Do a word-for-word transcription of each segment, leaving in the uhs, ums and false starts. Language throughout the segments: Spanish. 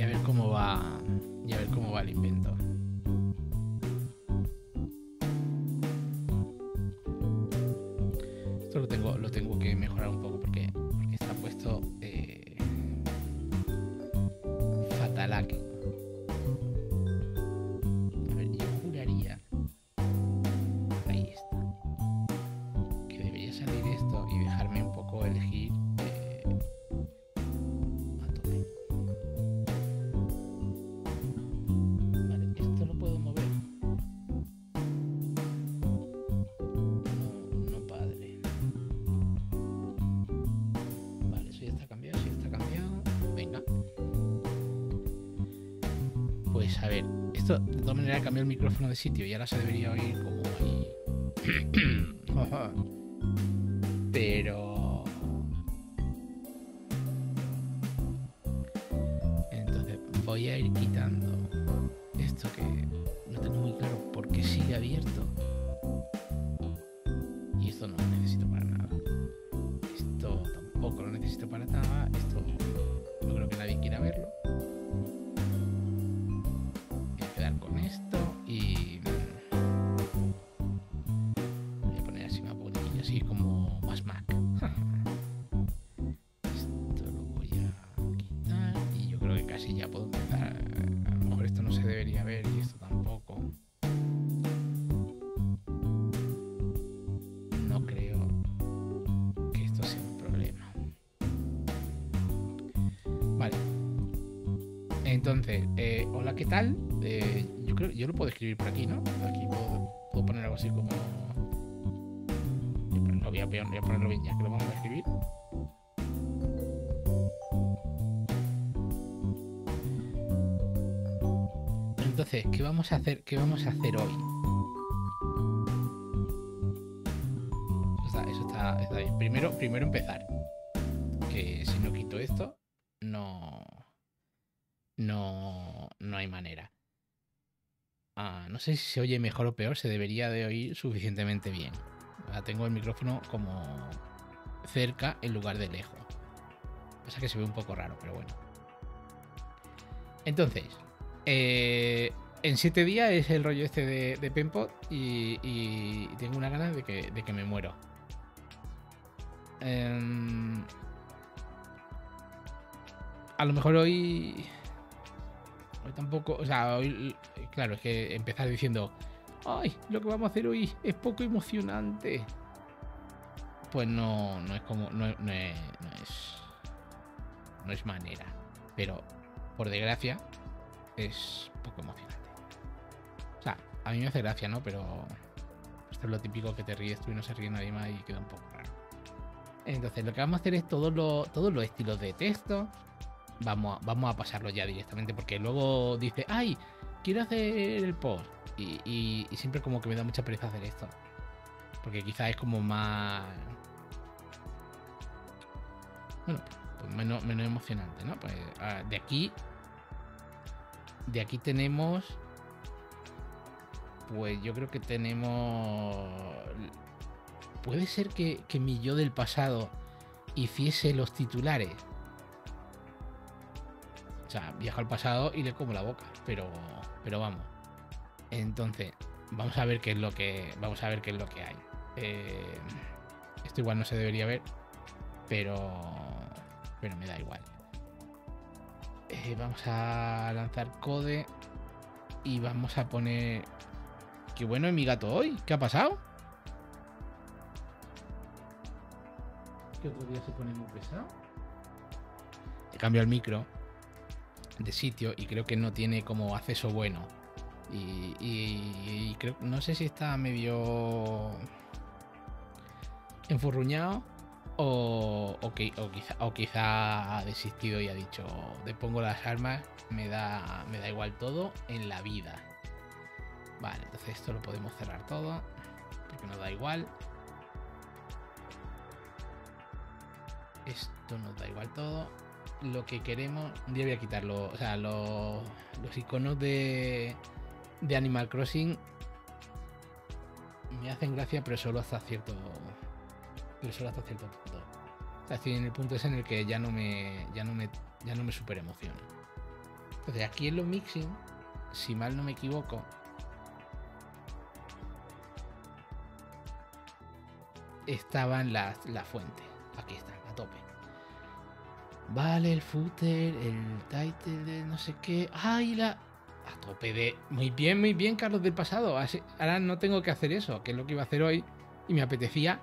y a ver cómo va y a ver cómo va el invento. Esto lo tengo, lo tengo que mejorar un poco porque, porque está puesto eh, fatalaque. A ver, yo juraría, ahí está, que debería salir esto y dejarme un poco elegir eh, a tope. Vale, esto lo puedo mover. No, no padre. Vale, eso ya está cambiado, sí está cambiado. Venga. Pues a ver, esto de todas maneras cambió el micrófono de sitio y ahora se debería oír como ahí. Pero entonces voy a ir quitando esto que no tengo muy claro por qué sigue abierto. Y esto no lo necesito para nada. Esto tampoco lo necesito para nada. Esto no creo que nadie quiera verlo. Voy a quedar con esto y voy a poner así una poquilla así como más Mac. Esto lo voy a quitar y yo creo que casi ya puedo empezar. A lo mejor esto no se debería ver y esto tampoco. No creo que esto sea un problema. Vale. Entonces, eh, hola, ¿qué tal? Eh, yo creo yo lo puedo escribir por aquí, ¿no? Aquí puedo, puedo poner algo así como. Voy a, voy a ponerlo bien ya que lo vamos a escribir. Entonces, ¿qué vamos a hacer? ¿Qué vamos a hacer hoy? Eso está, eso está, está bien. Primero, primero empezar. Que si no quito esto, no, no, no hay manera. Ah, no sé si se oye mejor o peor. Se debería de oír suficientemente bien. Ahora tengo el micrófono como cerca en lugar de lejos. Pasa que se ve un poco raro, pero bueno. Entonces, eh, en siete días es el rollo este de, de Penpot y, y tengo una ganas de que, de que me muero. Eh, a lo mejor hoy... Hoy tampoco... O sea, hoy... Claro, es que empezar diciendo... ¡Ay! Lo que vamos a hacer hoy es poco emocionante. Pues no, no es como... No, no, es, no es... No es manera. Pero, por desgracia, es poco emocionante. O sea, a mí me hace gracia, ¿no? Pero... Esto es lo típico que te ríes tú y no se ríe nadie más y queda un poco raro. Entonces, lo que vamos a hacer es todos los, todos los estilos de texto. Vamos a, vamos a pasarlo ya directamente. Porque luego dice, ¡ay! Quiero hacer el post. Y, y, y siempre como que me da mucha pereza hacer esto. Porque quizás es como más... Bueno, pues menos, menos emocionante, ¿no? Pues uh, de aquí... De aquí tenemos... Pues yo creo que tenemos... Puede ser que, que mi yo del pasado hiciese los titulares. O sea, viajo al pasado y le como la boca. Pero, pero vamos. Entonces, vamos a ver qué es lo que. Vamos a ver qué es lo que hay. Eh, esto igual no se debería ver. Pero. Pero me da igual. Eh, vamos a lanzar code. Y vamos a poner. Qué bueno es mi gato hoy. ¿Qué ha pasado? Que otro día se pone muy pesado. He cambiado el micro de sitio y creo que no tiene como acceso bueno. Y, y, y creo, no sé si está medio enfurruñado o, o, que, o, quizá, o quizá ha desistido y ha dicho, te pongo las armas, me da, me da igual todo en la vida. Vale, entonces esto lo podemos cerrar todo porque nos da igual. Esto nos da igual todo. Lo que queremos... Un día voy a quitarlo. O sea, los, los iconos de, de Animal Crossing me hacen gracia, pero solo hasta cierto... Pero solo hasta cierto punto. O sea, estoy en el punto ese en el que ya no me... Ya no me, ya no me super emociona. Entonces aquí en los mixing, si mal no me equivoco, estaban las, las fuentes. Aquí están, a tope. Vale, el footer, el title de no sé qué. ¡Ay, la! A tope de... Muy bien, muy bien, Carlos del pasado. Así, ahora no tengo que hacer eso, que es lo que iba a hacer hoy. Y me apetecía...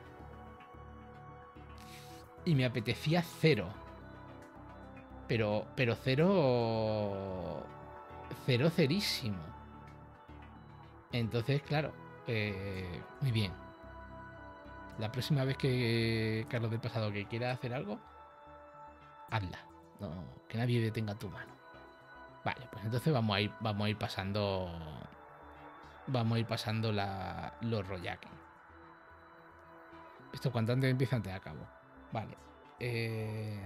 Y me apetecía cero. Pero, pero cero... Cero cerísimo. Entonces, claro, eh, muy bien. La próxima vez que Carlos del pasado que quiera hacer algo, hazla. No, que nadie detenga tu mano. Vale, pues entonces vamos a ir, vamos a ir pasando. Vamos a ir pasando la, los rollaki. Esto cuanto antes empieza, antes acabo. Vale. Eh...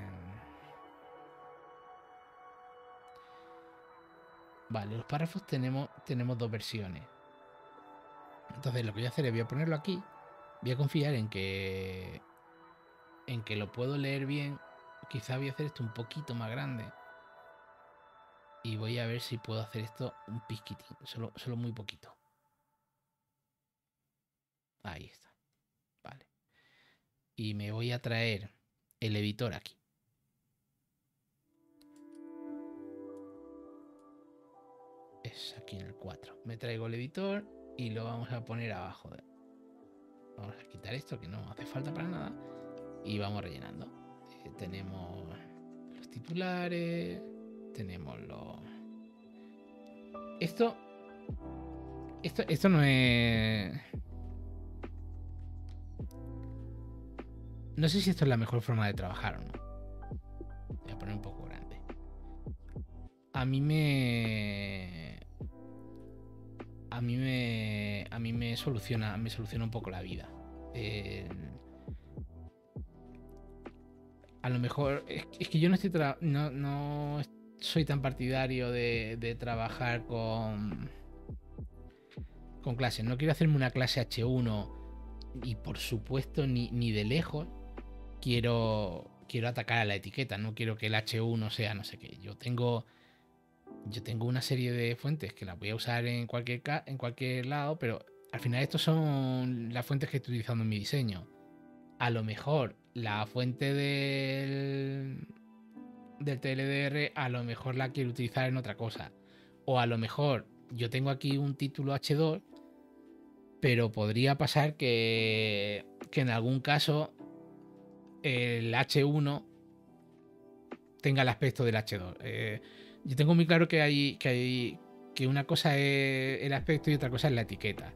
Vale, los párrafos tenemos, tenemos dos versiones. Entonces lo que voy a hacer es voy a ponerlo aquí. Voy a confiar en que. En que lo puedo leer bien. Quizá voy a hacer esto un poquito más grande. Y voy a ver si puedo hacer esto un pisquitín. Solo, solo muy poquito. Ahí está. Vale. Y me voy a traer el editor aquí. Es aquí en el cuatro. Me traigo el editor y lo vamos a poner abajo. De... Vamos a quitar esto que no hace falta para nada. Y vamos rellenando. Eh, tenemos los titulares. Tenemos los... Esto... Esto, esto no es... No sé si esto es la mejor forma de trabajar o no. Voy a poner un poco grande. A mí me... A mí me... A mí me soluciona, me soluciona un poco la vida. Eh, a lo mejor... Es, es que yo no estoy... Tra no, no soy tan partidario de, de trabajar con... Con clases. No quiero hacerme una clase hache uno y por supuesto ni, ni de lejos quiero, quiero atacar a la etiqueta. No quiero que el hache uno sea no sé qué. Yo tengo... Yo tengo una serie de fuentes que las voy a usar en cualquier, en cualquier lado, pero al final estos son las fuentes que estoy utilizando en mi diseño. A lo mejor la fuente del, del T L D R a lo mejor la quiero utilizar en otra cosa. O a lo mejor yo tengo aquí un título hache dos, pero podría pasar que, que en algún caso el hache uno tenga el aspecto del hache dos. Eh, Yo tengo muy claro que hay, que hay que una cosa es el aspecto y otra cosa es la etiqueta.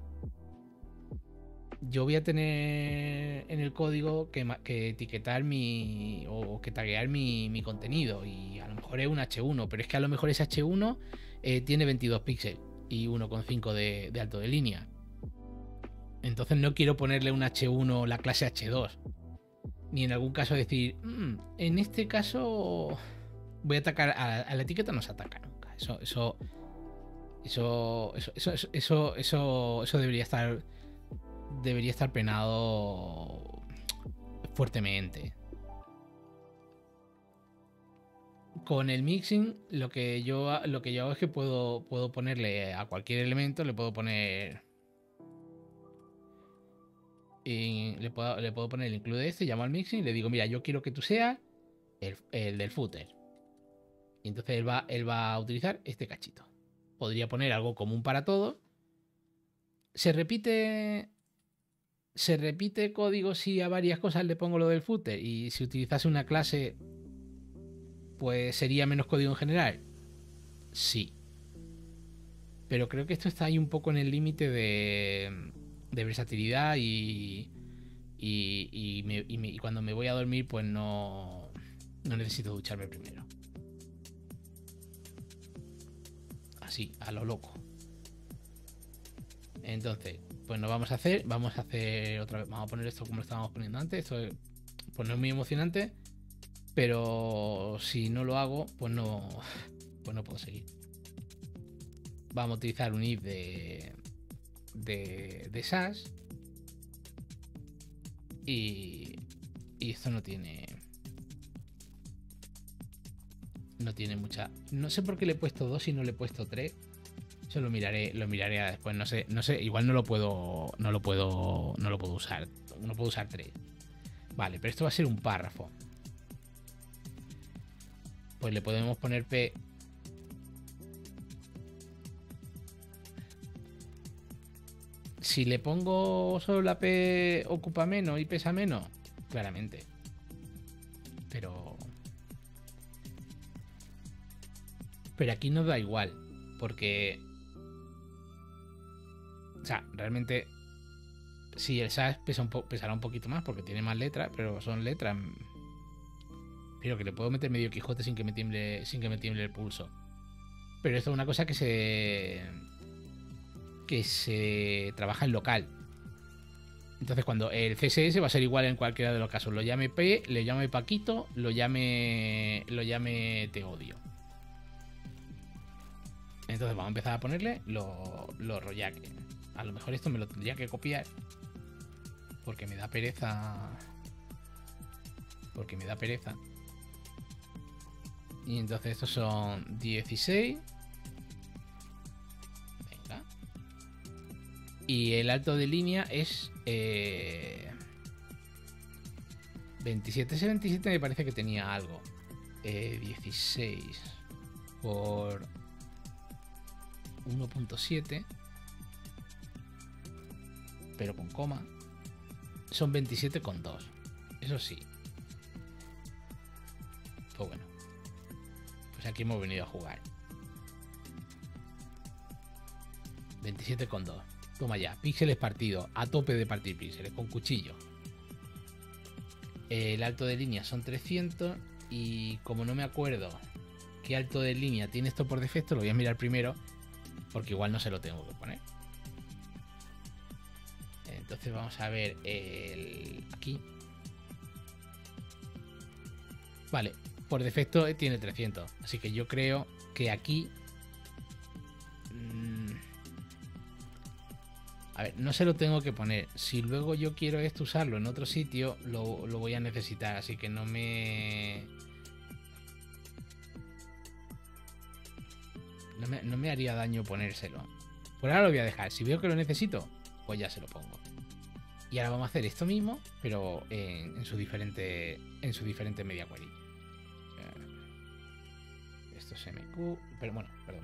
Yo voy a tener en el código que, que etiquetar mi o que taguear mi, mi contenido y a lo mejor es un hache uno, pero es que a lo mejor ese hache uno eh, tiene veintidós píxeles y uno coma cinco de, de alto de línea. Entonces no quiero ponerle un hache uno la clase hache dos. Ni en algún caso decir, mmm, en este caso... Voy a atacar a, a la etiqueta, no se ataca nunca. Eso, eso, eso, eso, eso, eso, eso, eso, eso debería estar, debería estar penado fuertemente. Con el mixing, lo que yo, lo que yo hago es que puedo, puedo ponerle a cualquier elemento, le puedo poner, y le puedo, le puedo poner el include este, llamo al mixing y le digo, mira, yo quiero que tú seas el, el del footer. Y entonces él va, él va a utilizar este cachito. Podría poner algo común para todos. Se repite. Se repite código si a varias cosas le pongo lo del footer. Y si utilizase una clase, pues sería menos código en general. Sí. Pero creo que esto está ahí un poco en el límite de, de versatilidad y. Y, y, me, y, me, y cuando me voy a dormir, pues no. No necesito ducharme primero. Así, a lo loco. Entonces, pues nos vamos a hacer, vamos a hacer otra vez, vamos a poner esto como lo estábamos poniendo antes. Esto es, pues no es muy emocionante, pero si no lo hago, pues no, pues no puedo seguir. Vamos a utilizar un if de, de, de Sass y, y esto no tiene, no tiene mucha. No sé por qué le he puesto dos y no le he puesto tres. Eso lo miraré, lo miraré después. No sé, no sé. Igual no lo puedo, no lo puedo, no lo puedo usar. No puedo usar tres. Vale, pero esto va a ser un párrafo. Pues le podemos poner P. Si le pongo solo la P ocupa menos y pesa menos, claramente. Pero... Pero aquí nos da igual, porque... O sea, realmente... Sí, el S A S pesa un po pesará un poquito más porque tiene más letras, pero son letras... Pero que le puedo meter medio Quijote sin que me tiemble, sin que me tiemble el pulso. Pero esto es una cosa que se... que se trabaja en local. Entonces cuando el C S S va a ser igual en cualquiera de los casos. Lo llame P, le llame Paquito, lo llame... Lo llame Te odio. Entonces vamos a empezar a ponerle los lo rollaques. A lo mejor esto me lo tendría que copiar. Porque me da pereza. Porque me da pereza. Y entonces estos son dieciséis. Venga. Y el alto de línea es eh, veintisiete. Ese veintisiete me parece que tenía algo. Eh, dieciséis por uno punto siete. Pero con coma. Son veintisiete coma dos. Eso sí. Pues bueno. Pues aquí hemos venido a jugar. veintisiete coma dos. Toma ya. Píxeles partidos. A tope de partir píxeles. Con cuchillo. El alto de línea son trescientos. Y como no me acuerdo qué alto de línea tiene esto por defecto, lo voy a mirar primero. Porque igual no se lo tengo que poner. Entonces vamos a ver el... aquí. Vale, por defecto tiene trescientos. Así que yo creo que aquí... Mmm, a ver, no se lo tengo que poner. Si luego yo quiero esto usarlo en otro sitio, lo, lo voy a necesitar. Así que no me... No me, no me haría daño ponérselo. Por ahora lo voy a dejar. Si veo que lo necesito, pues ya se lo pongo. Y ahora vamos a hacer esto mismo, pero en, en su diferente en su diferente media query. Esto es M Q, pero bueno, perdón.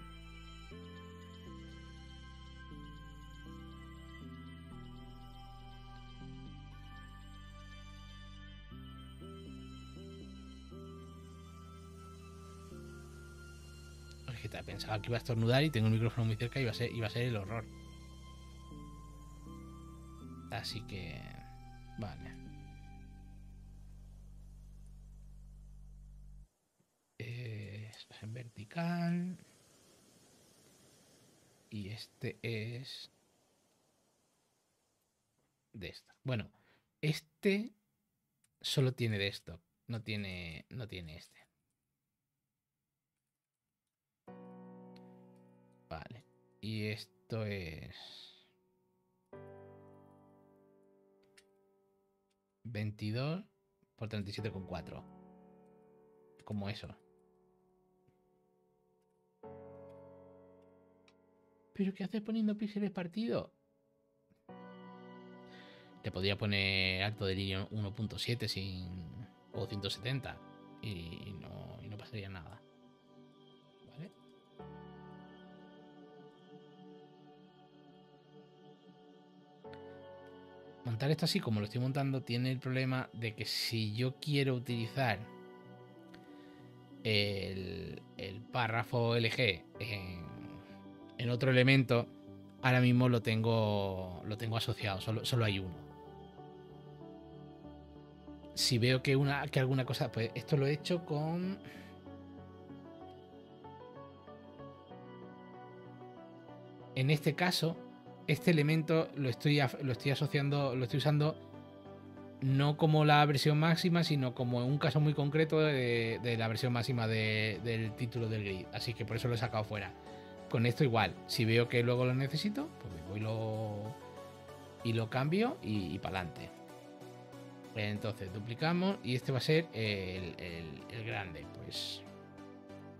Es que pensaba que iba a estornudar y tengo el micrófono muy cerca y iba a ser, iba a ser el horror. Así que... Vale. Eh, esto es en vertical. Y este es... de esto. Bueno, este solo tiene de esto. No tiene, no tiene este. Vale. Y esto es... veintidós por treinta y siete coma cuatro. Como eso. ¿Pero qué haces poniendo píxeles partidos? Le podría poner alto de línea uno punto siete sin... o ciento setenta. Y no, y no pasaría nada. ¿Vale? Montar esto así como lo estoy montando tiene el problema de que si yo quiero utilizar el, el párrafo L G en, en otro elemento, ahora mismo lo tengo lo tengo asociado, solo, solo hay uno. Si veo que una que alguna cosa, pues esto lo he hecho con... En este caso, este elemento lo estoy, lo estoy asociando, lo estoy usando no como la versión máxima, sino como en un caso muy concreto de, de la versión máxima de, del título del grid. Así que por eso lo he sacado fuera. Con esto igual, si veo que luego lo necesito, pues me voy lo, y lo cambio y, y para adelante. Entonces duplicamos y este va a ser el, el, el grande. Pues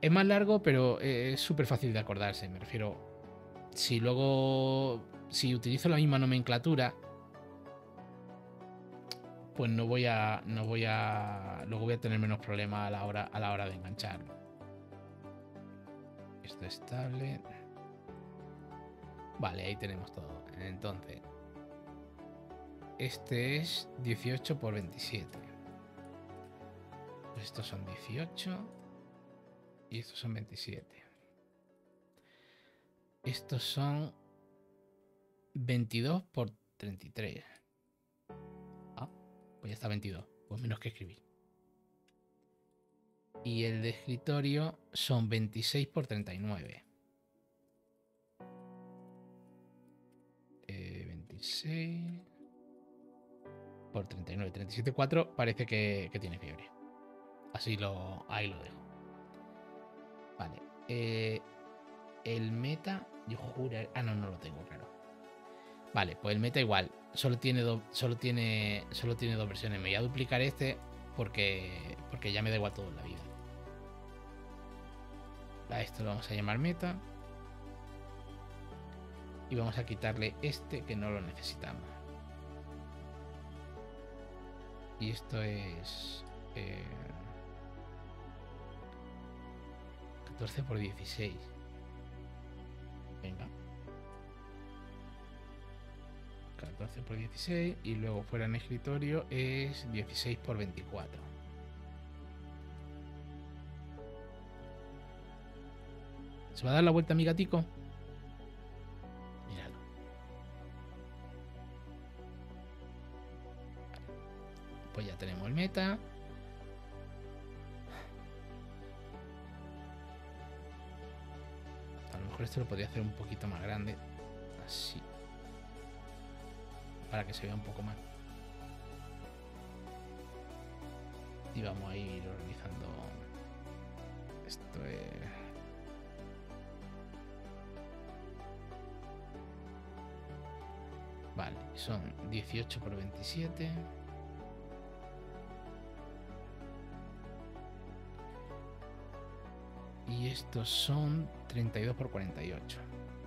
Es más largo, pero es súper fácil de acordarse. Me refiero, si luego, si utilizo la misma nomenclatura, pues no voy a, no voy a, luego voy a tener menos problemas a la hora, a la hora de engancharlo. Esto es tablet. Vale, ahí tenemos todo. Entonces, este es dieciocho por veintisiete. Pues estos son dieciocho y estos son veintisiete. Estos son veintidós por treinta y tres. Ah, pues ya está veintidós. Pues menos que escribir. Y el de escritorio son veintiséis por treinta y nueve. Eh, veintiséis por treinta y nueve. treinta y siete por cuatro parece que, que tiene fiebre. Así lo, ahí lo dejo. Vale. Eh, el meta, yo juro. Ah, no, no lo tengo, claro. Vale, pues el meta igual. Solo tiene, do, solo tiene, solo tiene dos versiones. Me voy a duplicar este porque, porque ya me da igual todo en la vida. A esto lo vamos a llamar meta. Y vamos a quitarle este que no lo necesitamos. Y esto es eh, catorce por dieciséis. Venga. catorce por dieciséis. Y luego fuera en escritorio es dieciséis por veinticuatro. ¿Se va a dar la vuelta a mi gatico? Míralo. Pues ya tenemos el meta. A lo mejor esto lo podría hacer un poquito más grande. Así. Para que se vea un poco más. Y vamos a ir organizando. Esto es... Vale, son dieciocho por veintisiete. Y estos son treinta y dos por cuarenta y ocho.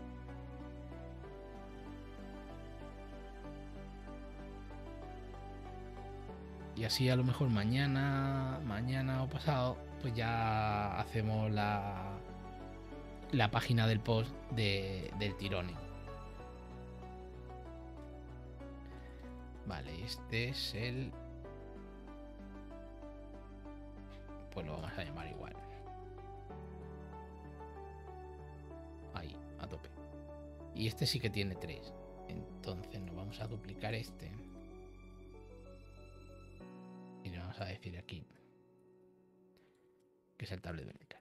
Y así a lo mejor mañana, mañana o pasado, pues ya hacemos la, la página del post de, del tirón. Vale, este es el... Pues lo vamos a llamar igual. Ahí, a tope. Y este sí que tiene tres. Entonces nos vamos a duplicar este. Y le vamos a decir aquí que es el tablet vertical.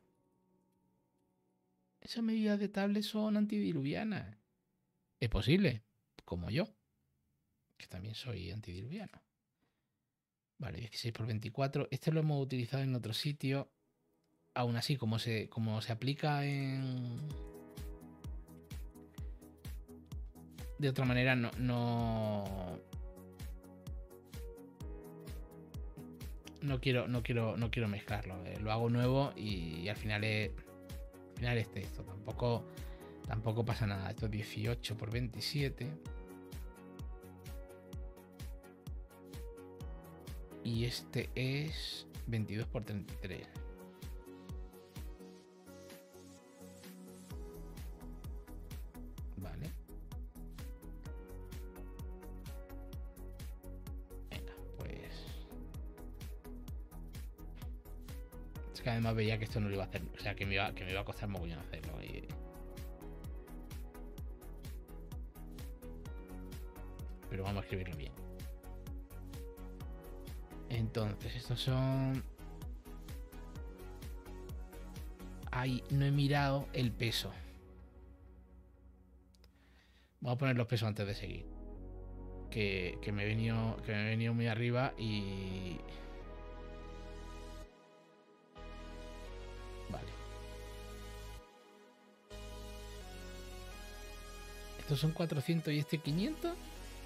Esas medidas de tablet son antidiluvianas. Es posible, como yo, que también soy antidiluviano. Vale, dieciséis por veinticuatro. Este lo hemos utilizado en otro sitio. Aún así, como se, como se aplica en... De otra manera, no... no... No quiero, no quiero, no quiero mezclarlo. Eh, lo hago nuevo y, y al final es, al final es texto. Tampoco, tampoco pasa nada. Esto es dieciocho por veintisiete. Y este es veintidós por treinta y tres. Vale. Venga, pues... Es que además veía que esto no lo iba a hacer. O sea, que me iba, que me iba a costar mogollón hacerlo. Y... Pero vamos a escribirlo bien. Entonces, estos son... Ay, no he mirado el peso. Vamos a poner los pesos antes de seguir. Que, que, me he venido, que me he venido muy arriba y... Vale. ¿Estos son cuatrocientos y este quinientos?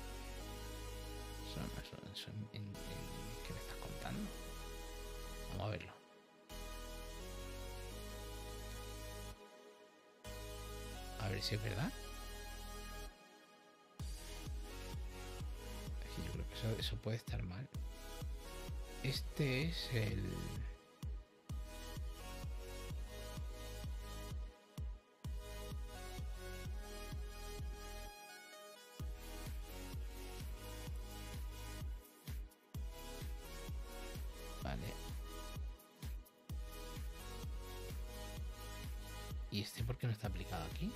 Son, son, son en, en, ¿qué me estás contando? Vamos a verlo. ver si es verdad. Es que yo creo que eso, eso puede estar mal. Este es el... Vale. ¿Y este por qué no está aplicado aquí?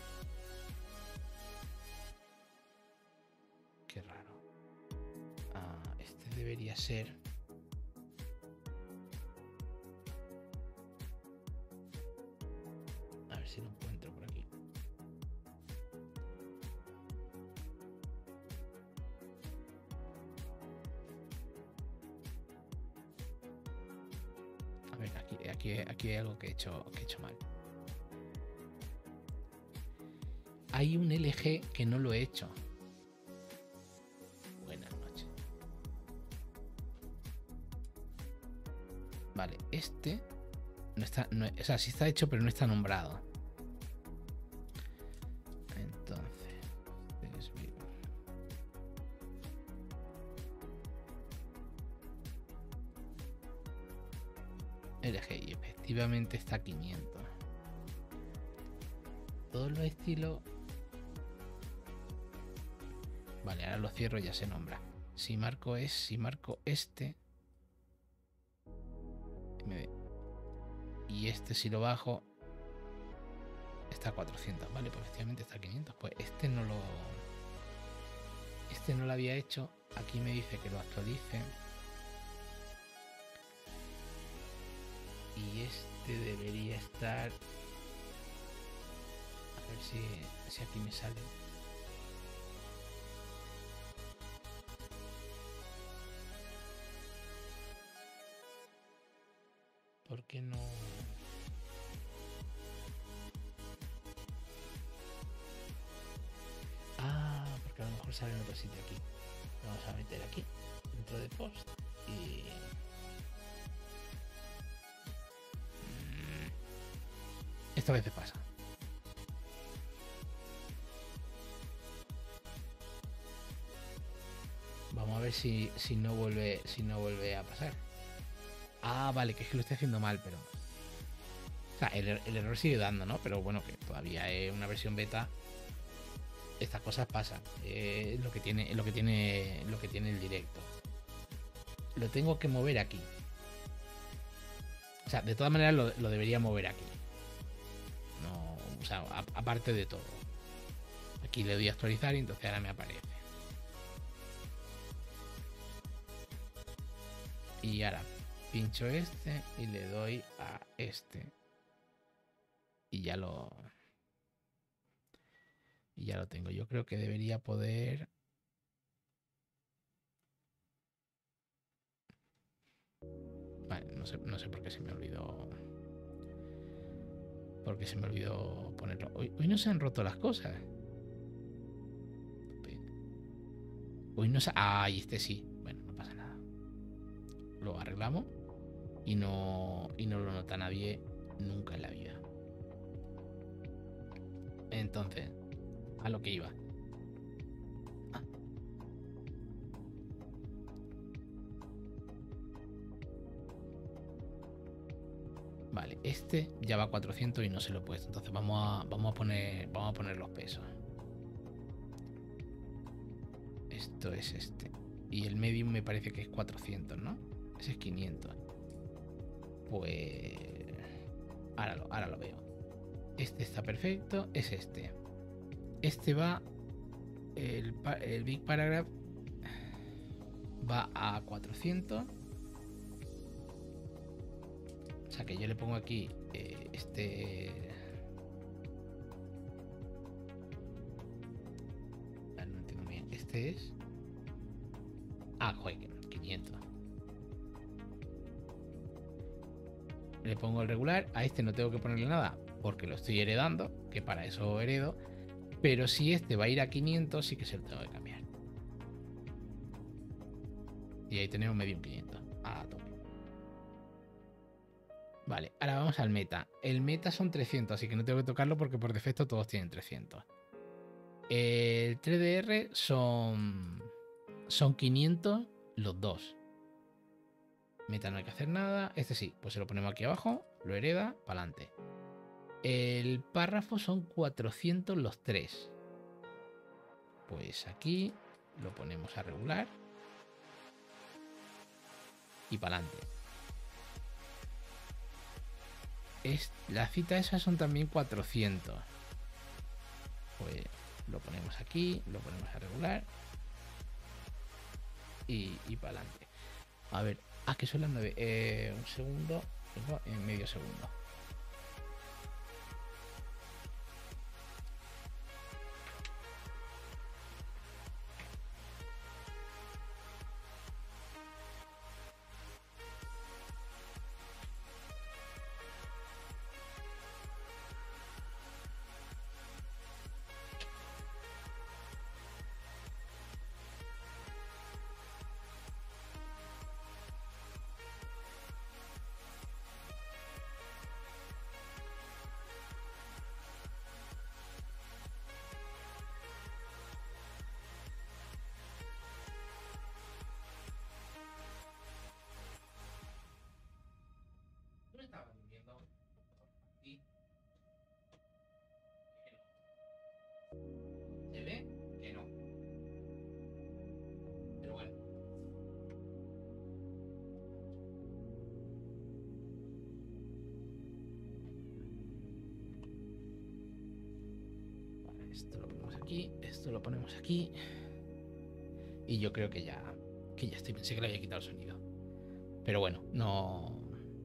Qué raro. Ah, este debería ser... A ver si lo encuentro por aquí. A ver, aquí, aquí, aquí hay algo que he hecho, que he hecho mal. Hay un L G que no lo he hecho. Buenas noches. Vale, este no está, no, o sea, sí está hecho, pero no está nombrado. Entonces, es bien. L G y efectivamente está a quinientos. Todos los estilos. Vale, ahora lo cierro y ya se nombra. Si marco es, si marco este y este si lo bajo está a cuatrocientos, vale, pues efectivamente está a quinientos. Pues este no lo este no lo había hecho. Aquí me dice que lo actualice y este debería estar, a ver si, si aquí me sale. ¿Por qué no? Ah, porque a lo mejor sale en otro sitio aquí. Vamos a meter aquí, dentro de post y... Esta vez me pasa. Vamos a ver si, si no vuelve, si no vuelve a pasar. Ah, vale, que es que lo estoy haciendo mal, pero... O sea, el, el error sigue dando, ¿no? Pero bueno, que todavía es una versión beta. Estas cosas pasan. Es lo que tiene, lo que tiene, lo que tiene el directo. Lo tengo que mover aquí. O sea, de todas maneras lo, lo debería mover aquí. No, o sea, a, aparte de todo. Aquí le doy a actualizar y entonces ahora me aparece. Y ahora pincho este y le doy a este. Y ya lo... Y ya lo tengo. Yo creo que debería poder... Vale, no sé, no sé por qué se me olvidó... Porque se me olvidó ponerlo. Hoy, hoy no se han roto las cosas. Hoy no se... Ah, y este sí. Bueno, no pasa nada. Lo arreglamos. Y no, y no lo nota nadie nunca en la vida. Entonces, a lo que iba. Ah. Vale, este ya va a cuatrocientos y no se lo he puesto. Entonces vamos a, vamos a poner, vamos a poner los pesos. Esto es este. Y el medium me parece que es cuatrocientos, ¿no? Ese es quinientos. Pues... Ahora lo, ahora lo veo. Este está perfecto. Es este. Este va... El, el Big Paragraph va a cuatrocientos. O sea que yo le pongo aquí eh, este... Ah, no entiendo bien. Este es... Ah, joder, quinientos. Le pongo el regular. A este no tengo que ponerle nada porque lo estoy heredando, que para eso heredo. Pero si este va a ir a quinientos, sí que se lo tengo que cambiar. Y ahí tenemos medio quinientos. A tope. Vale, ahora vamos al meta. El meta son trescientos, así que no tengo que tocarlo porque por defecto todos tienen trescientos. El tres D R son, son quinientos los dos. Meta no hay que hacer nada. Este sí, pues se lo ponemos aquí abajo, lo hereda, para adelante. El párrafo son cuatrocientos los tres. Pues aquí lo ponemos a regular y para adelante. Es, la cita esas son también cuatrocientos. Pues lo ponemos aquí, lo ponemos a regular y, y para adelante. A ver, ah, que son las nueve. Eh, un segundo, en medio segundo. ¿Se ve? Que no. Pero bueno. Vale, esto lo ponemos aquí, esto lo ponemos aquí. Y yo creo que ya, que ya estoy. Pensé que le había quitado el sonido. Pero bueno, no.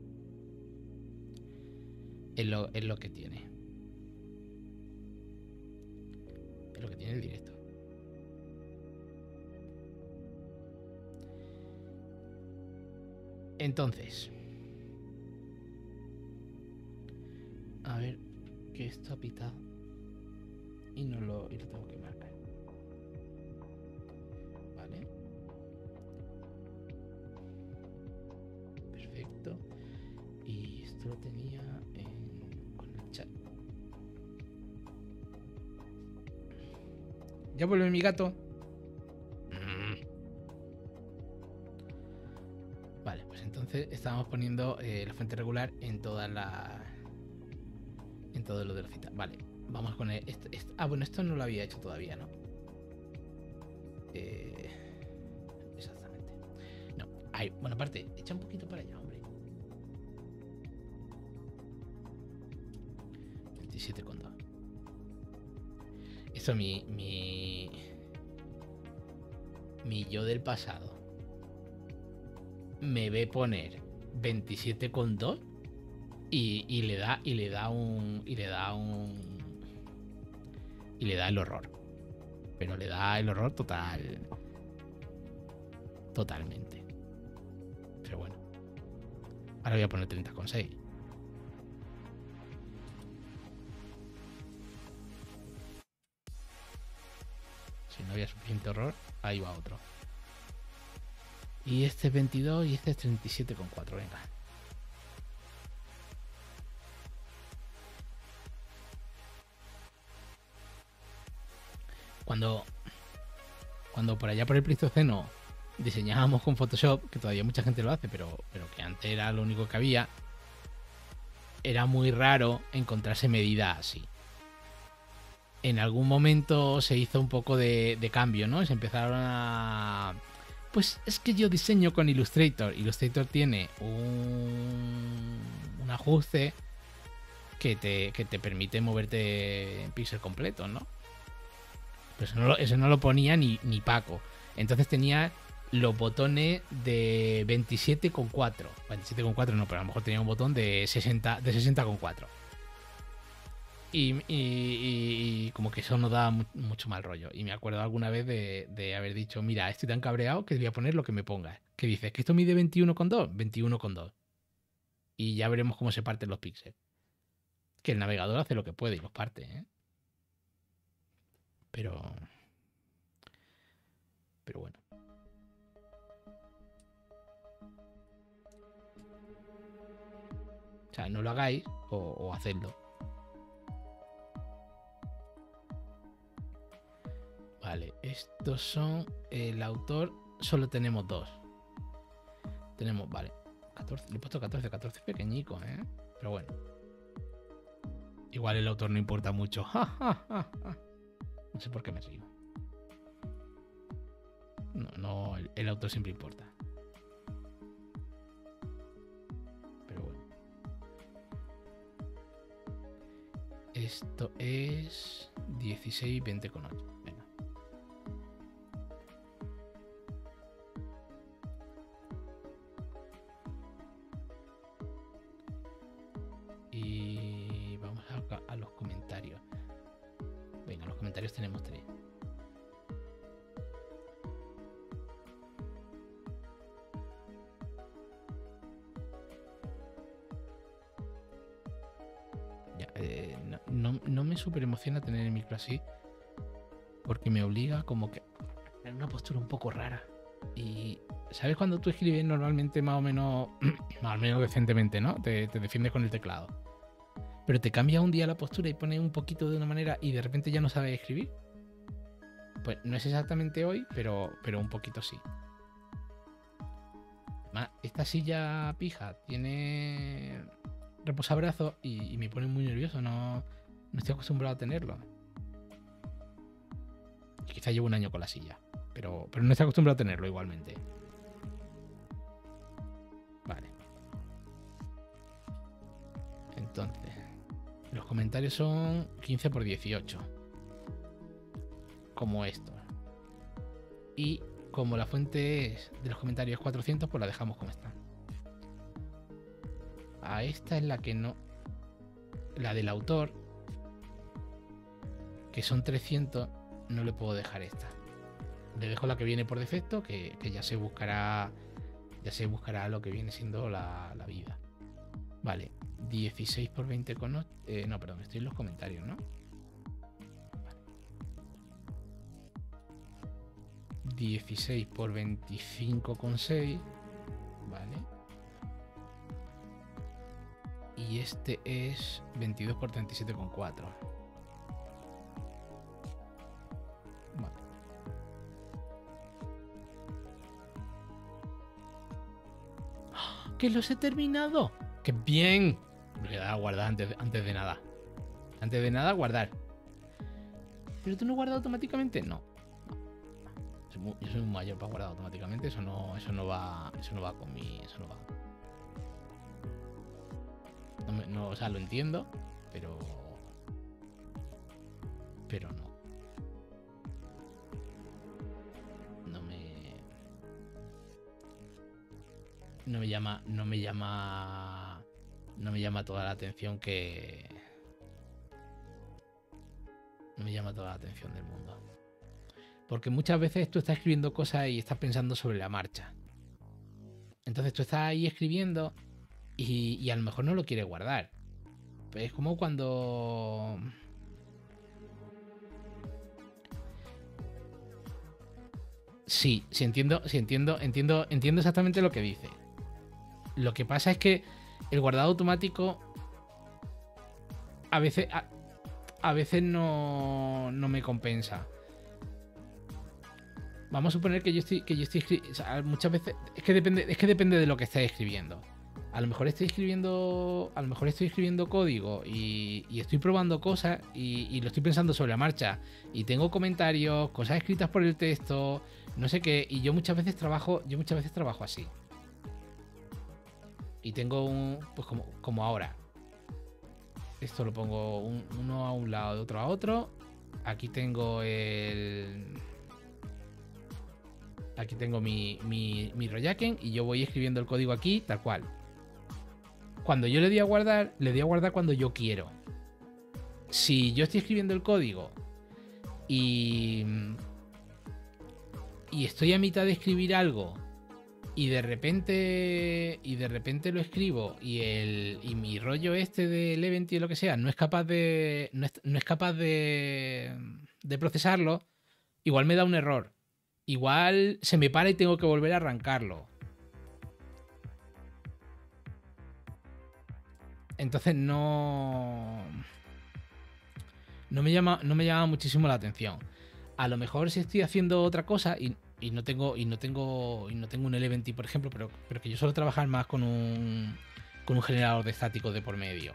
Es lo, es lo que tiene. Es lo que tiene el directo. Entonces. A ver, que esto ha pitado. Y no lo, y lo tengo que marcar. Vale. Perfecto. Y esto lo tenía en, con el chat. ¿Ya vuelve mi gato? Mm. Vale, pues entonces estábamos poniendo eh, la fuente regular en toda la... En todo lo de la cita. Vale, vamos con el... Esto, esto, ah, bueno, esto no lo había hecho todavía, ¿no? Eh, exactamente. No, hay... Bueno, aparte, echa un poquito para allá, hombre. veintisiete con dos. Eso mi, mi... Mi yo del pasado me ve poner veintisiete con dos y, y le da y le da un y le da un y le da el horror, pero le da el horror total, totalmente. Pero bueno, ahora voy a poner treinta con seis. Si no había suficiente horror, ahí va otro. Y este es veintidós y este es treinta y siete con cuatro. Venga. Cuando, cuando por allá por el Pleistoceno diseñábamos con Photoshop, que todavía mucha gente lo hace, pero, pero que antes era lo único que había, era muy raro encontrarse medidas así. En algún momento se hizo un poco de, de cambio, ¿no? Se empezaron a... Pues es que yo diseño con Illustrator. Illustrator tiene un, un ajuste que te, que te permite moverte en píxel completo, ¿no? Pero eso no lo, eso no lo ponía ni, ni Paco. Entonces tenía los botones de veintisiete con cuatro. veintisiete con cuatro no, pero a lo mejor tenía un botón de sesenta, de sesenta con cuatro. Y, y, y, y como que eso no da mu mucho mal rollo. Y me acuerdo alguna vez de, de haber dicho, mira, estoy tan cabreado que te voy a poner lo que me pongas. ¿Qué dices? ¿Que esto mide veintiuno con dos? veintiuno con dos. Y ya veremos cómo se parten los píxeles. Que el navegador hace lo que puede y los parte, ¿eh? Pero... Pero bueno. sea, no lo hagáis o, o hacedlo. Vale, estos son... El autor solo tenemos dos. Tenemos, vale, catorce, le he puesto catorce, catorce pequeñico, ¿eh? Pero bueno. Igual el autor no importa mucho. Ja, ja, ja, ja. No sé por qué me río. No, no, el, el autor siempre importa. Pero bueno. Esto es dieciséis, veinte con ocho. Venga. Y vamos a, a los comentarios. Venga, los comentarios tenemos tres. Ya, eh, no, no, no me super emociona tener el micro así, porque me obliga como que a tener una postura un poco rara. Y ¿sabes cuando tú escribes normalmente más o menos, más o menos decentemente, ¿no? Te, te defiendes con el teclado. Pero te cambia un día la postura y pones un poquito de una manera y de repente ya no sabes escribir. Pues no es exactamente hoy, pero, pero un poquito sí. Esta silla pija tiene reposabrazos y, y me pone muy nervioso. No, no estoy acostumbrado a tenerlo. Y quizá llevo un año con la silla, pero, pero no estoy acostumbrado a tenerlo igualmente. Vale. Entonces, los comentarios son quince por dieciocho. Como esto. Y como la fuente es de los comentarios cuatrocientos, pues la dejamos como está. A esta es la que no... La del autor, que son trescientos, no le puedo dejar esta. Le dejo la que viene por defecto, que, que ya se buscará... Ya se buscará lo que viene siendo la, la vida. Vale. dieciséis por veinte con ocho... Eh, no, perdón, estoy en los comentarios, ¿no? dieciséis por veinticinco con seis. Vale. Y este es veintidós por treinta y siete con cuatro. Vale. ¡Que los he terminado! ¡Qué bien! Le voy a dar a guardar antes de, antes de nada. Antes de nada, guardar. ¿Pero tú no guardas automáticamente? No. Yo soy un mayor para guardar automáticamente. Eso no, eso no va. Eso no va con mi. Eso no va. No, me, no, o sea, lo entiendo, pero. Pero no. No me. No me llama. No me llama. No me llama toda la atención que. No me llama toda la atención del mundo. Porque muchas veces tú estás escribiendo cosas y estás pensando sobre la marcha. Entonces tú estás ahí escribiendo y, y a lo mejor no lo quieres guardar. Pues es como cuando... Sí, sí entiendo, sí entiendo, entiendo, entiendo exactamente lo que dice. Lo que pasa es que el guardado automático a veces, a, a veces no, no me compensa. Vamos a suponer que yo estoy, que yo estoy escribiendo, o sea, muchas veces es que depende, es que depende de lo que estés escribiendo. A lo mejor estoy escribiendo, a lo mejor estoy escribiendo código y, y estoy probando cosas y, y lo estoy pensando sobre la marcha y tengo comentarios, cosas escritas por el texto, no sé qué, y yo muchas veces trabajo, yo muchas veces trabajo así. Y tengo un, pues como, como ahora. Esto lo pongo un, uno a un lado, de otro a otro. Aquí tengo el... Aquí tengo mi, mi, mi Royaken y yo voy escribiendo el código aquí, tal cual. Cuando yo le doy a guardar, le doy a guardar cuando yo quiero. Si yo estoy escribiendo el código y, y estoy a mitad de escribir algo y de repente y de repente lo escribo y el y mi rollo este del event y lo que sea no es capaz de no es, no es capaz de, de procesarlo, igual me da un error. Igual se me para y tengo que volver a arrancarlo. Entonces no... No me llama, no me llama muchísimo la atención. A lo mejor si estoy haciendo otra cosa y, y no tengo y no tengo y no tengo un Eleventy, por ejemplo, pero, pero que yo suelo trabajar más con un con un generador de estáticos de por medio.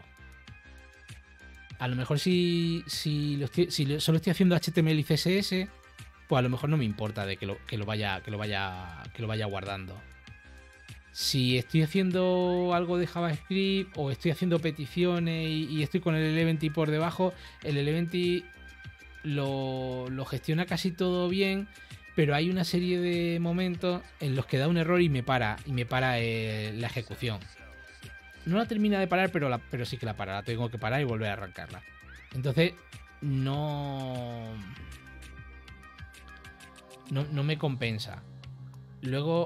A lo mejor si si, lo estoy, si solo estoy haciendo H T M L y C S S, pues a lo mejor no me importa de que lo, que lo vaya que lo vaya que lo vaya guardando. Si estoy haciendo algo de JavaScript o estoy haciendo peticiones y, y estoy con el Eleventy por debajo, el Eleventy lo, lo gestiona casi todo bien, pero hay una serie de momentos en los que da un error y me para, y me para eh, la ejecución. No la termina de parar, pero, la, pero sí que la para. La tengo que parar y volver a arrancarla. Entonces, no... No, no me compensa. Luego...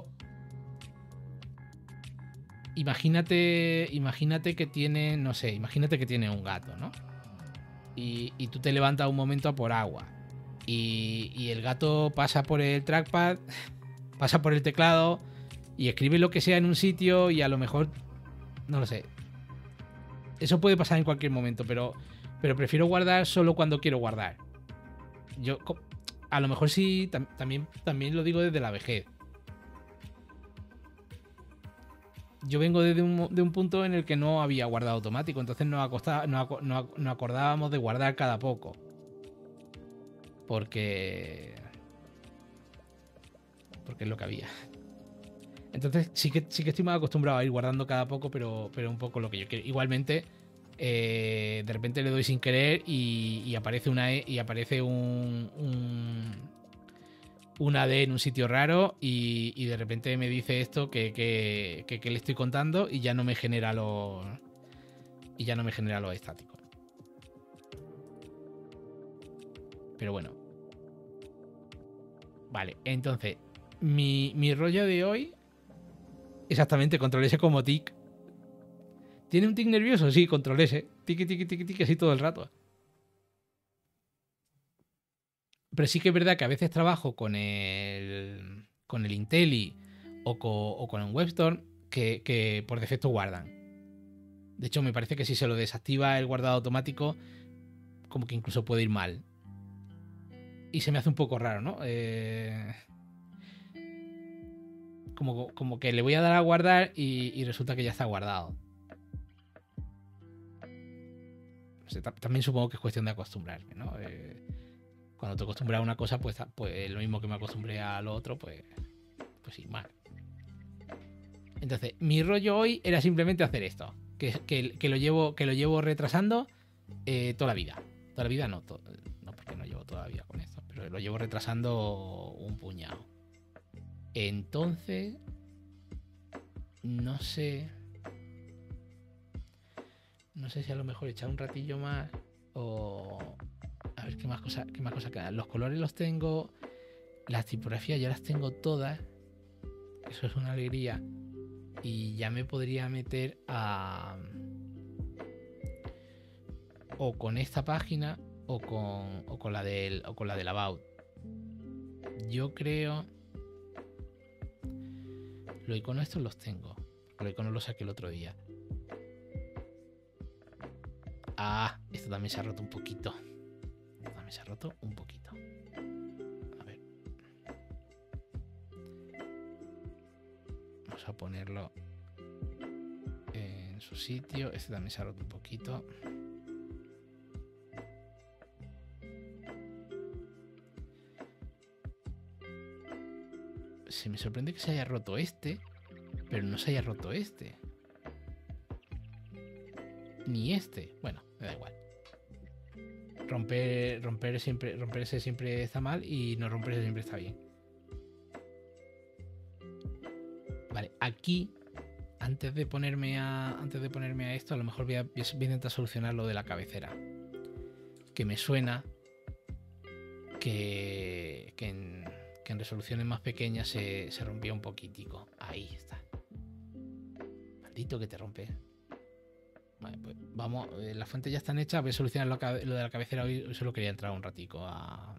Imagínate, imagínate que tiene, no sé, imagínate que tiene un gato, ¿no? Y, y tú te levantas un momento a por agua. Y, y el gato pasa por el trackpad, pasa por el teclado y escribe lo que sea en un sitio y a lo mejor, no lo sé. Eso puede pasar en cualquier momento, pero, pero prefiero guardar solo cuando quiero guardar. Yo, a lo mejor sí, tam, también, también lo digo desde la vejez. Yo vengo desde un, de un punto en el que no había guardado automático, entonces nos, acostaba, nos, nos, nos acordábamos de guardar cada poco. Porque... Porque es lo que había. Entonces sí que, sí que estoy más acostumbrado a ir guardando cada poco, pero, pero un poco lo que yo quiero. Igualmente, eh, de repente le doy sin querer y, y aparece una E y aparece un... un una D en un sitio raro y, y de repente me dice esto que, que, que, que le estoy contando y ya no me genera los y ya no me genera los estáticos. Pero bueno. Vale, entonces mi, mi rollo de hoy, exactamente, control S como tic. ¿Tiene un tic nervioso? Sí, control S. Tiki, tiki, tiki, tiki, así todo el rato. Pero sí que es verdad que a veces trabajo con el con el Intelli o con, o con un WebStorm que, que por defecto guardan. De hecho, me parece que si se lo desactiva el guardado automático, como que incluso puede ir mal. Y se me hace un poco raro, ¿no? Eh... Como, como que le voy a dar a guardar y, y resulta que ya está guardado. O sea, también supongo que es cuestión de acostumbrarme, ¿no? Eh... Cuando te acostumbras a una cosa, pues, pues lo mismo que me acostumbré a lo otro, pues, pues sí, mal. Entonces, mi rollo hoy era simplemente hacer esto. Que, que, que, lo, llevo, que lo llevo retrasando eh, toda la vida. Toda la vida no, to, no, porque no llevo toda la vida con esto, pero lo llevo retrasando un puñado. Entonces, no sé. No sé si a lo mejor echar un ratillo más o... A ver qué más cosas qué más cosas quedan. Los colores los tengo. Las tipografías ya las tengo todas. Eso es una alegría. Y ya me podría meter a... O con esta página o con, o con la del o con la del About. Yo creo... Los iconos estos los tengo. Los iconos los saqué el otro día. Ah, esto también se ha roto un poquito. Esto también se ha roto un poquito. A ver. Vamos a ponerlo en su sitio. Este también se ha roto un poquito. Se me sorprende que se haya roto este, pero no se haya roto este. Ni este. Bueno, me da igual. Romper, romper siempre, romperse siempre está mal y no romperse siempre está bien. Vale, aquí, antes de ponerme a, antes de ponerme a esto, a lo mejor voy a, voy a intentar solucionar lo de la cabecera. Que me suena que, que, en, que en resoluciones más pequeñas se, se rompía un poquitico. Ahí está. Maldito que te rompe. Vale, pues vamos, eh, las fuentes ya están hechas. Voy a solucionar lo, lo de la cabecera hoy. Solo quería entrar un ratico a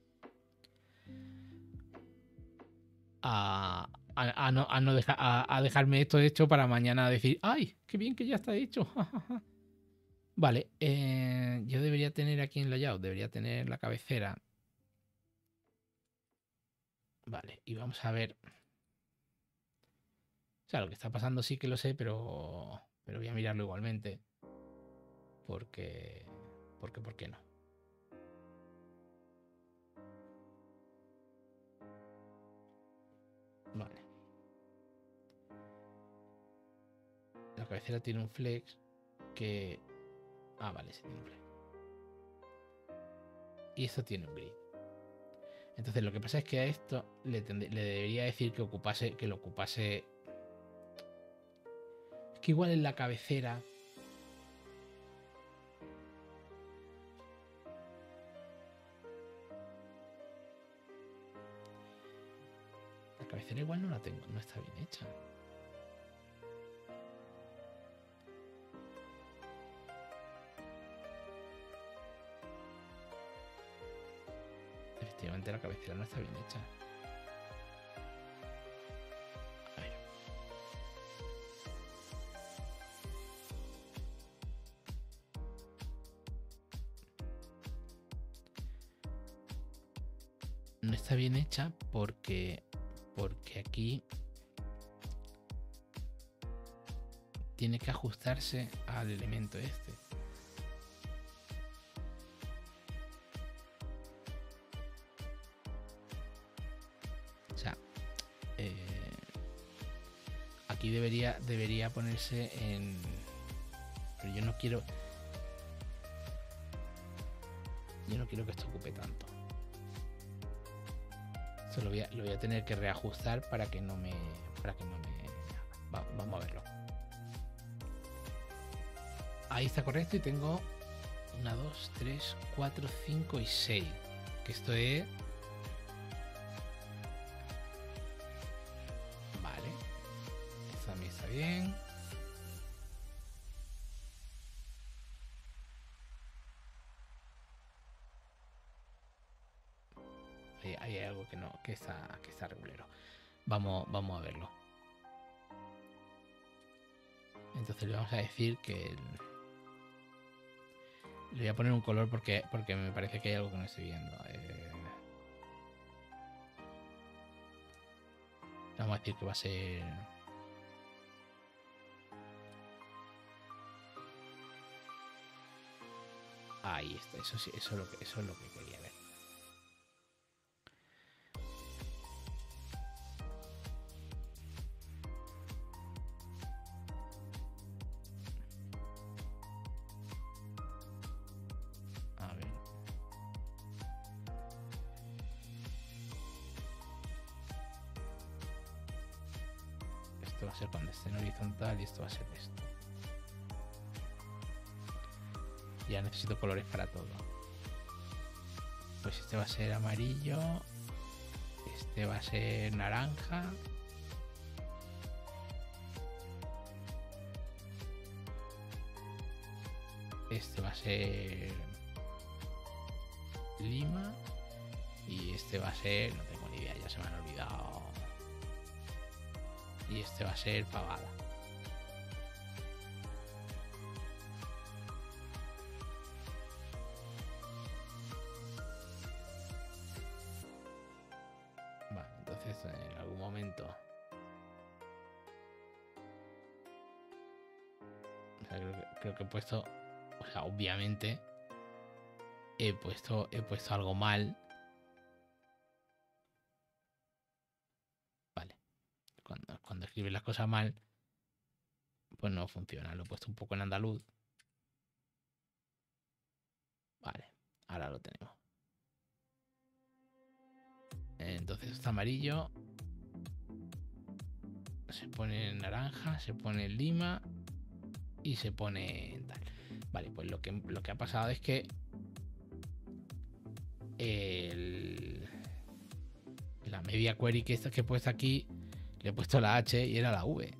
a, a, a, no, a, no deja, a, a dejarme esto hecho para mañana decir, ¡ay! ¡Qué bien que ya está hecho! Vale, eh, yo debería tener aquí en layout, debería tener la cabecera. Vale, y vamos a ver. O sea, lo que está pasando sí que lo sé, pero, pero voy a mirarlo igualmente. Porque, porque, ¿por qué no? Vale. La cabecera tiene un flex que... Ah, vale, sí tiene un flex. Y esto tiene un grid. Entonces lo que pasa es que a esto le, le debería decir que ocupase, que lo ocupase. Es que igual en la cabecera. La cabecera igual no la tengo, no está bien hecha. Efectivamente la cabecera no está bien hecha. A ver. No está bien hecha porque porque aquí tiene que ajustarse al elemento este. O sea, eh, aquí debería debería ponerse en... Pero yo no quiero... Yo no quiero que esto ocupe tanto. Esto lo voy a, lo voy a tener que reajustar para que no me... Para que no me... Va, vamos a verlo. Ahí está correcto y tengo una, dos, tres, cuatro, cinco y seis. Que esto es... Vale. Esto también está bien. Ahí, ahí hay algo que no, que está, que está regulero. Vamos, vamos a verlo. Entonces le vamos a decir que... El... Le voy a poner un color porque, porque me parece que hay algo que no estoy viendo. Eh... Vamos a decir que va a ser... Ahí está, eso sí, eso es lo que, eso es lo que quería ver. A ver. Esto va a ser cuando esté en horizontal y esto va a ser esto. Ya necesito colores para todo. Pues este va a ser amarillo. Este va a ser naranja. Este va a ser lima. Y este va a ser... No tengo ni idea, ya se me han olvidado. Y este va a ser pavada. Vale, entonces en algún momento... O sea, creo, que, creo que he puesto... O sea, obviamente... He puesto, he puesto algo mal. Vale. Cuando, cuando escribes las cosas mal, pues no funciona. Lo he puesto un poco en andaluz. Vale. Ahora lo tenemos. Entonces está amarillo. Se pone naranja, se pone lima y se pone tal. Vale, pues lo que, lo que ha pasado es que el, la media query que, esta, que he puesto aquí, le he puesto la H y era la V.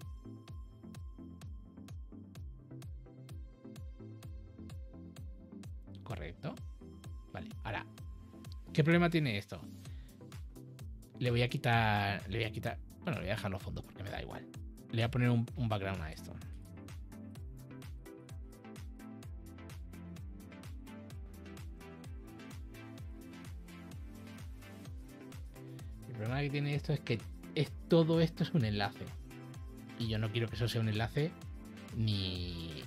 Correcto. Vale, ahora, ¿qué problema tiene esto? Le voy a quitar, le voy a quitar, bueno, le voy a dejar los fondos porque me da igual. Le voy a poner un, un background a esto. problema que tiene esto es que es, todo esto es un enlace. Y yo no quiero que eso sea un enlace ni...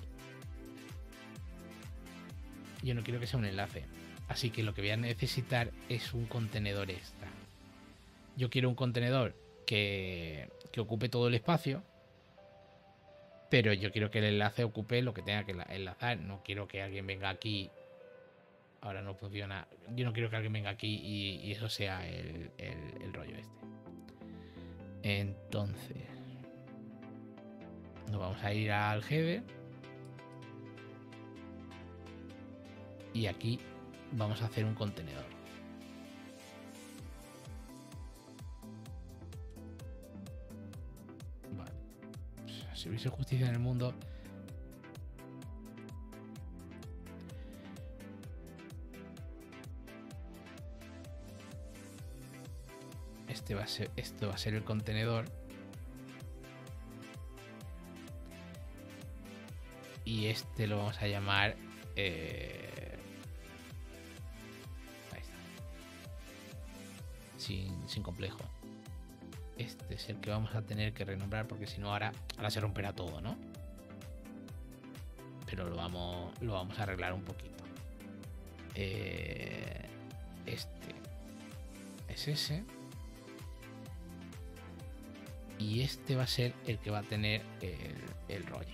Yo no quiero que sea un enlace. Así que lo que voy a necesitar es un contenedor extra. Yo quiero un contenedor que, que ocupe todo el espacio. Pero yo quiero que el enlace ocupe lo que tenga que enlazar. No quiero que alguien venga aquí. Ahora no funciona. Yo no quiero que alguien venga aquí y, y eso sea el, el, el rollo este. Entonces, nos vamos a ir al header. Y aquí vamos a hacer un contenedor. Vale. Si hubiese justicia en el mundo. Este va a ser, esto va a ser el contenedor. Y este lo vamos a llamar. Eh, ahí está. Sin, sin complejo. Este es el que vamos a tener que renombrar porque si no ahora, ahora se romperá todo, ¿no? Pero lo vamos, lo vamos a arreglar un poquito. Eh, este es ese. Y este va a ser el que va a tener el, el rollo.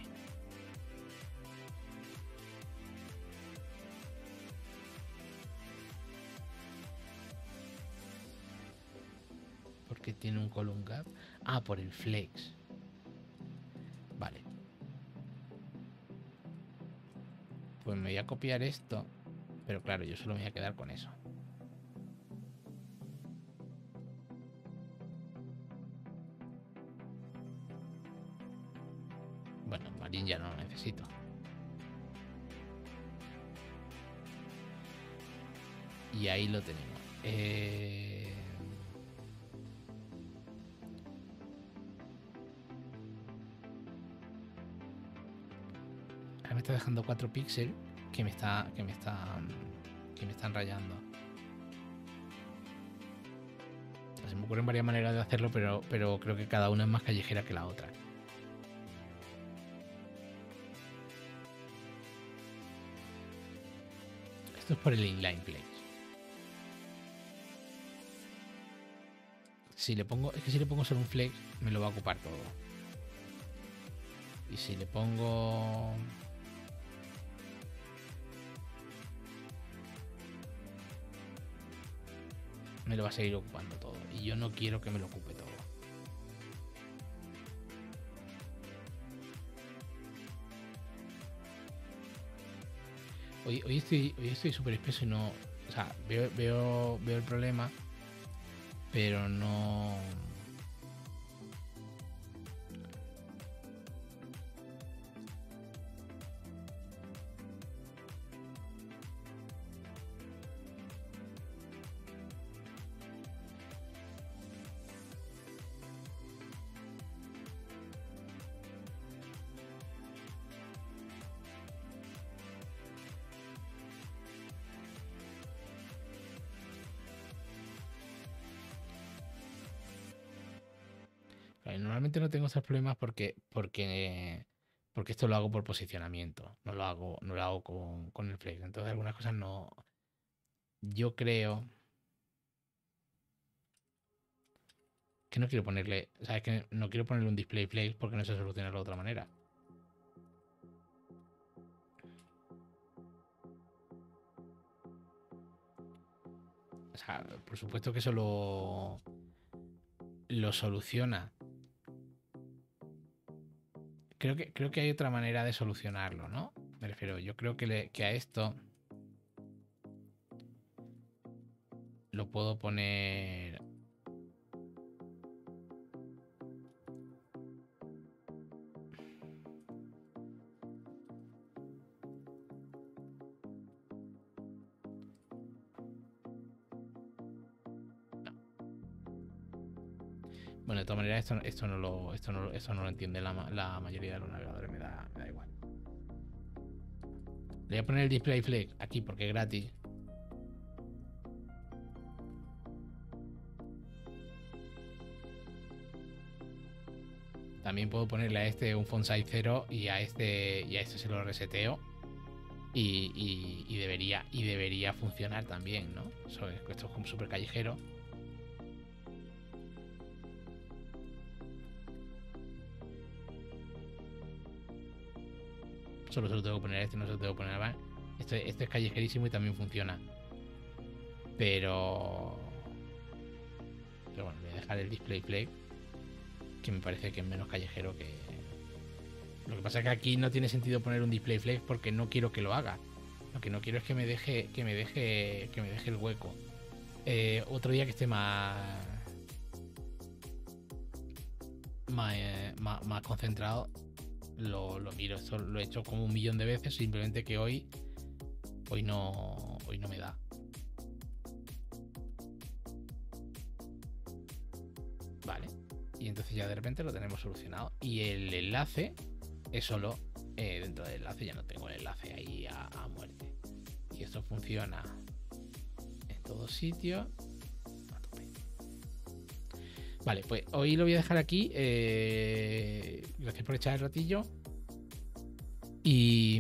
Porque tiene un column gap. Ah, por el flex. Vale. Pues me voy a copiar esto. Pero claro, yo solo me voy a quedar con eso. Bueno, Marín ya no lo necesito. Y ahí lo tenemos. Eh... Ahora me está dejando cuatro píxeles que me está, que me están, que me están rayando. Se me ocurren varias maneras de hacerlo, pero, pero creo que cada una es más callejera que la otra. Esto es por el inline place. Si le pongo, es que si le pongo solo un flex, me lo va a ocupar todo. Y si le pongo... me lo va a seguir ocupando todo. Y yo no quiero que me lo ocupe todo. Hoy, hoy estoy hoy estoy súper espeso y no... O sea, veo, veo, veo el problema, pero no... Normalmente no tengo esos problemas porque, porque, porque esto lo hago por posicionamiento, no lo hago, no lo hago con, con el flex. Entonces algunas cosas no. Yo creo que no quiero ponerle, o sea, es que no quiero ponerle un display flex porque no se soluciona de otra manera. O sea, por supuesto que eso lo, lo soluciona. Creo que, creo que hay otra manera de solucionarlo, ¿no? Me refiero, yo creo que, le, que a esto lo puedo poner... Bueno, de todas maneras, esto, esto, no, lo, esto, no, esto no lo entiende la, la mayoría de los navegadores, me da, me da igual. Le voy a poner el display flex aquí porque es gratis. también puedo ponerle a este un font size cero y a este y a este se lo reseteo y, y, y debería y debería funcionar también, ¿no? Eso, esto es como súper callejero. Solo se lo tengo que poner a este, no se lo tengo que poner a más. Este, este es callejerísimo y también funciona. Pero... Pero bueno, voy a dejar el display flag, que me parece que es menos callejero que... Lo que pasa es que aquí no tiene sentido poner un display flag porque no quiero que lo haga. Lo que no quiero es que me deje, que me deje, que me deje el hueco. Eh, otro día que esté más... Más, eh, más, más concentrado, lo, lo miro. Esto lo he hecho como un millón de veces, simplemente que hoy hoy no hoy no me da. Vale, y entonces ya de repente lo tenemos solucionado. Y el enlace es solo eh, dentro del enlace, ya no tengo el enlace ahí a, a muerte. Y esto funciona en todos sitios. Vale, pues hoy lo voy a dejar aquí. Eh, gracias por echar el ratillo. Y,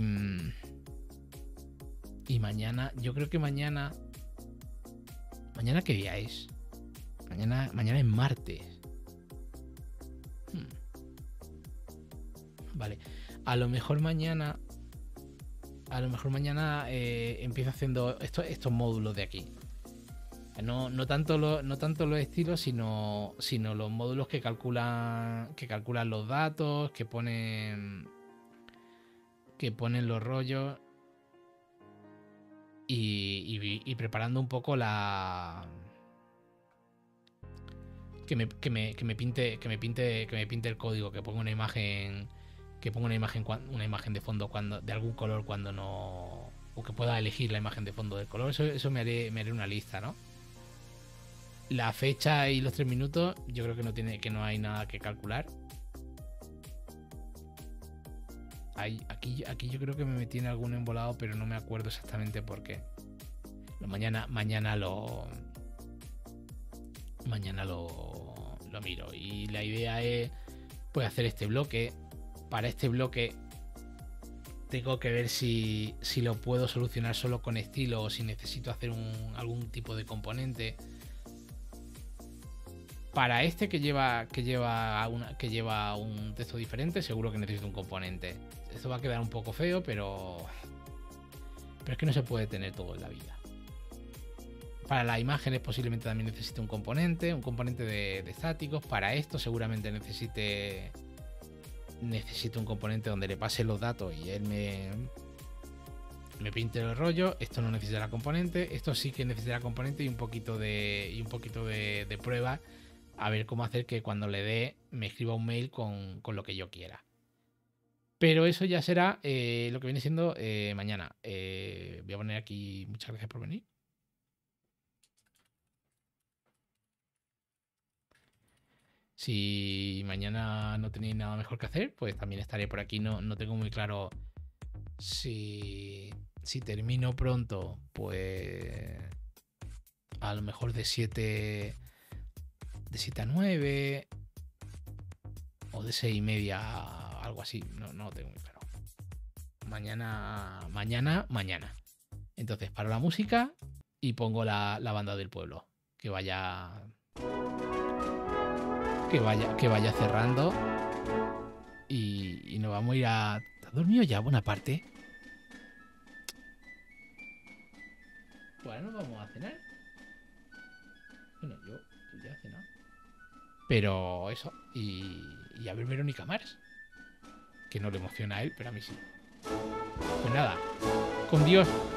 y mañana, yo creo que mañana... ¿Mañana qué día es? Mañana, mañana es martes. Hmm. Vale, a lo mejor mañana... A lo mejor mañana eh, empiezo haciendo esto, estos módulos de aquí. No, no, tanto lo, no tanto los estilos, sino, sino los módulos que calculan, que calculan los datos, que ponen, que ponen los rollos y, y, y preparando un poco la que me, que me, que me pinte, que me pinte, que me pinte el código, que ponga una imagen, que ponga una imagen, una imagen de fondo cuando de algún color cuando no, o que pueda elegir la imagen de fondo del color. Eso, eso me haré, me haré una lista, ¿no? La fecha y los tres minutos, yo creo que no tiene, que no hay nada que calcular. Hay, aquí, aquí yo creo que me metí en algún embolado, pero no me acuerdo exactamente por qué. Mañana, mañana lo. Mañana lo, lo miro. Y la idea es pues hacer este bloque. Para este bloque tengo que ver si, si lo puedo solucionar solo con estilo o si necesito hacer un, algún tipo de componente. Para este que lleva que lleva una, que lleva un texto diferente, seguro que necesito un componente. Esto va a quedar un poco feo, pero pero es que no se puede tener todo en la vida. Para las imágenes posiblemente también necesite un componente, un componente de, de estáticos. Para esto seguramente necesite necesito un componente donde le pase los datos y él me me pinte el rollo. Esto no necesitará componente. Esto sí que necesitará componente y un poquito de y un poquito de, de prueba. A ver cómo hacer que cuando le dé me escriba un mail con, con lo que yo quiera. Pero eso ya será eh, lo que viene siendo eh, mañana. Eh, voy a poner aquí muchas gracias por venir. Si mañana no tenéis nada mejor que hacer, pues también estaré por aquí. No, no tengo muy claro si, si termino pronto, pues a lo mejor de siete... de siete a nueve o de seis y media, algo así, no, no lo tengo muy claro. Mañana, mañana, mañana. Entonces paro la música y pongo la, la banda del pueblo. Que vaya. Que vaya, que vaya cerrando. Y, y nos vamos a ir a. ¿Te has dormido ya buena parte? Bueno, nos vamos a cenar. Bueno, yo, yo ya he cenado. Pero eso, y, y a ver Verónica Mars, que no le emociona a él, pero a mí sí. Pues nada, con Dios.